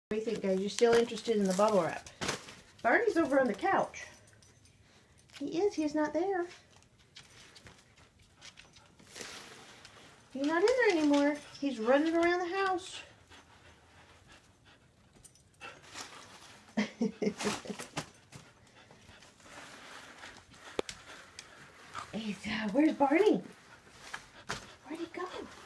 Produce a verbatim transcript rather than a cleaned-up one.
What do you think, guys? You still interested in the bubble wrap? Barney's over on the couch. He is. He's not there. He's not in there anymore. He's running around the house. He's, uh, where's Barney? Where'd he go?